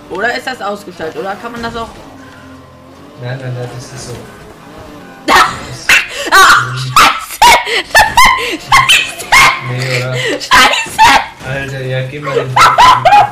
Oder ist das ausgestellt? Oder kann man das auch... Nein, das ist so. Scheiße! Nee, oder? Scheiße! Alter, ja, geh mal den